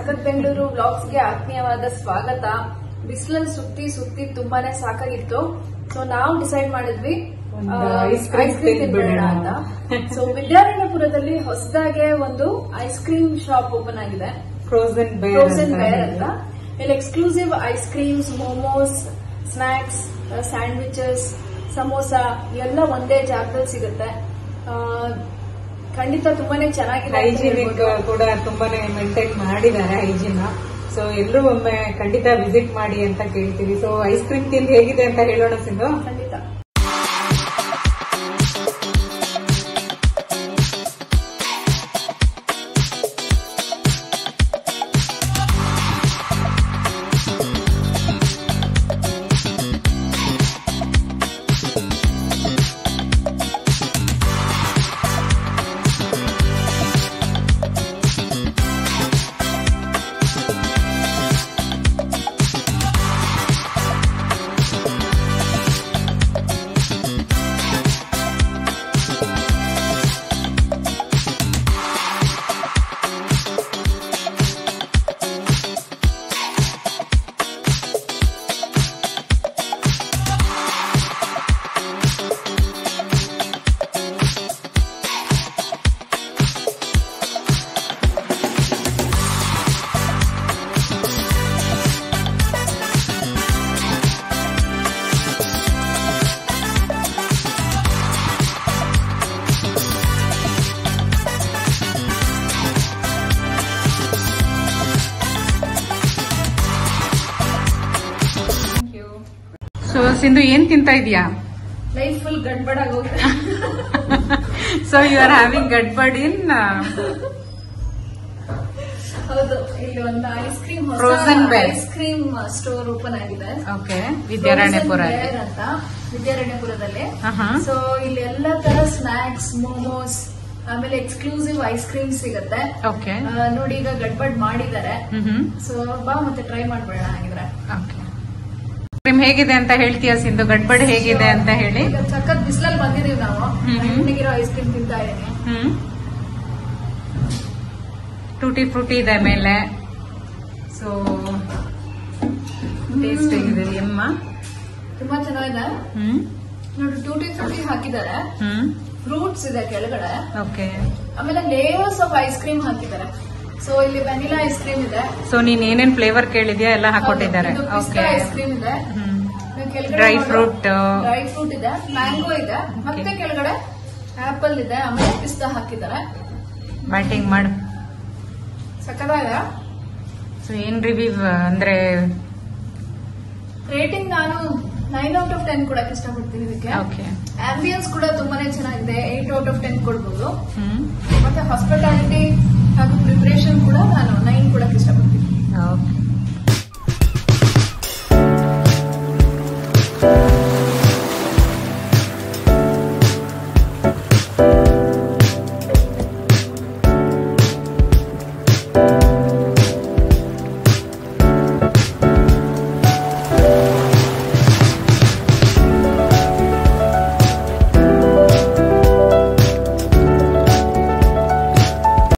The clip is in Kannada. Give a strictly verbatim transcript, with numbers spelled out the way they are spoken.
ಸಖತ್ ಬೆಂಗಳೂರು ವ್ಲಾಗ್ಸ್ ಗೆ ಆತ್ಮೀಯವಾದ ಸ್ವಾಗತ. ಬಿಸಿಲಲ್ಲಿ ಸುತ್ತಿ ಸುತ್ತಿ ತುಂಬಾನೇ ಸಾಕಾಗಿತ್ತು. ಸೊ ನಾವು ಡಿಸೈಡ್ ಮಾಡಿದ್ವಿ ಐಸ್ ಕ್ರೀಮ್ ತಿನ್ಬೇಡ ಅಂತ. ಸೊ ವಿದ್ಯಾರಣ್ಯಪುರದಲ್ಲಿ ಹೊಸದಾಗೆ ಒಂದು ಐಸ್ ಕ್ರೀಮ್ ಶಾಪ್ ಓಪನ್ ಆಗಿದೆ, ಫ್ರೋಸನ್ ಫ್ರೋಸನ್ ಬೇರ್ ಅಂತ. ಇಲ್ಲಿ exclusive ice creams, momos, snacks, sandwiches, samosa ಎಲ್ಲ ಒಂದೇ ಜಾಗದಲ್ಲಿ ಸಿಗುತ್ತೆ. ಖಂಡಿತ ತುಂಬಾನೇ ಚೆನ್ನಾಗಿದೆ. ಹೈಜಿನಿಕ್ ಕೂಡ ತುಂಬಾನೇ ಮೇಂಟೈನ್ ಮಾಡಿದ್ದಾರೆ ಹೈಜಿನ್. ಸೊ ಎಲ್ಲರೂ ಒಮ್ಮೆ ಖಂಡಿತ ವಿಸಿಟ್ ಮಾಡಿ ಅಂತ ಕೇಳ್ತೀವಿ. ಸೊ ಐಸ್ ಕ್ರೀಮ್ ತಿಂದು ಹೇಗಿದೆ ಅಂತ ಹೇಳೋಣ ಸಿಂಧು. ಖಂಡಿತ. ಸೊ ಸಿಂಧು ಏನ್ ತಿಂತಾ ಇದೀಯಾ? ಲೈಫ್ ಫುಲ್ ಗಡ್ಬಡ್ ಆಗೋಗುತ್ತೆ. ಸೊ ಯು ಆರ್ ಹ್ಯಾವಿಂಗ್ ಗಡ್ಬಡ್ ಇನ್ ಹೌದು. ಇಲ್ಲಿ ಒಂದು ice cream frozen bear ice cream store open ಆಗಿದೆ. ಓಕೆ, ವಿದ್ಯಾರಣ್ಯಪುರ ಅಂತ ವಿದ್ಯಾರಣ್ಯಪುರದಲ್ಲಿ. ಸೊ ಇಲ್ಲಿ ಎಲ್ಲಾ ತರ ಸ್ನಾಕ್ಸ್, ಮೋಮೋಸ್, ಆಮೇಲೆ ಎಕ್ಸ್ಕ್ಲೂಸಿವ್ ಐಸ್ ಕ್ರೀಮ್ ಸಿಗುತ್ತೆ. ಓಕೆ, ನೋಡಿ ಈಗ ಗಡ್ಬಡ್ ಮಾಡಿದ್ದಾರೆ. ಸೊ ಬಾ ಮತ್ತೆ ಟ್ರೈ ಮಾಡ್ಬೇಡ ಹಾಗಿದ್ರೆ. ಓಕೆ, ಕ್ರೀಮ್ ಹೇಗಿದೆ ಅಂತ ಹೇಳ್ತೀಯಾ ಸಿಂಧು? ಗಡ್ಬಡ್ ಹೇಗಿದೆ ಅಂತ ಹೇಳಿ. ಸಖತ್ ಬಿಸಿಲಲ್ಲಿ ಬಂದಿದೀವಿ ನಾವು. ತಣ್ಣಗಿರೋ ಐಸ್ ಕ್ರೀಮ್ ತಿಂತಾ ಇದ್ದೀನಿ. ಹ್ಮ್, ಟೂಟಿ ಫ್ರೂಟಿ ಇದೆ ಮೇಲೆ. ಸೊ ಟೇಸ್ಟ್ ಹೇಗಿದೆ ಎಮ್ಮ? ತುಂಬಾ ಚೆನ್ನಾಗಿದೆ. ಹ್ಮ್, ನೋಡಿ ಟೂಟಿ ಫ್ರೂಟಿ ಹಾಕಿದ್ದಾರೆ, ಹ್ಮ್, ಫ್ರೂಟ್ಸ್ ಇದೆ ಕೆಳಗಡೆ. ಓಕೆ, ಆಮೇಲೆ ಲೇಯರ್ಸ್ ಆಫ್ ಐಸ್ ಕ್ರೀಮ್ ಹಾಕಿದ್ದಾರೆ. ಸೊ ಇಲ್ಲಿ ವೆನಿಲಾ ಐಸ್ ಕ್ರೀಮ್ ಇದೆ. ಸೊ ನೀನ್ ಏನೇನ್ ಫ್ಲೇವರ್ ಕೇಳಿದ್ಯಾ ಎಲ್ಲ ಹಾಕೊಟ್ಟಿದ್ದಾರೆ. ಓಕೆ, ಐಸ್ ಕ್ರೀಮ್ ಇದೆ, ಡ್ರೈ ಫ್ರೂಟ್ ಡ್ರೈ ಫ್ರೂಟ್ ಇದೆ, ಮ್ಯಾಂಗೋ ಇದೆ, ಮತ್ತೆ ಕೆಳಗಡೆ ಆಪಲ್ ಇದೆ, ಆಮೇಲೆ ಪಿಸ್ತಾ ಹಾಕಿದ್ದಾರೆ. ಬ್ಯಾಟಿಂಗ್ ಮಾಡು. ಸಕ್ಕತ್ತಾಗಿದೆ. ಸೊ ಏನ್ ರಿವ್ಯೂ ಅಂದ್ರೆ ರೇಟಿಂಗ್ ನಾನು ನೈನ್ ಔಟ್ ಆಫ್ ಟೆನ್ ಕೊಡಕ್ಕೆ ಇಷ್ಟಪಡ್ತೀನಿ ಇದಕ್ಕೆ. ಓಕೆ, ಆಂಬಿಯನ್ಸ್ ಕೂಡ ತುಂಬಾನೇ ಚೆನ್ನಾಗಿದೆ, ಏಟ್ ಔಟ್ ಆಫ್ ಟೆನ್ ಕೊಡ್ಬೋದು. ಹ್ಮ್, ಮತ್ತೆ ಹಾಸ್ಪಿಟಾಲಿಟಿ ಹಾಗೂ ಪ್ರಿಪರೇಷನ್ ಕೂಡ ನಾನು ನೈನ್ ಕೊಡಕ್ಕೆ ಇಷ್ಟಪಡ್ತೀನಿ. ಓಕೆ.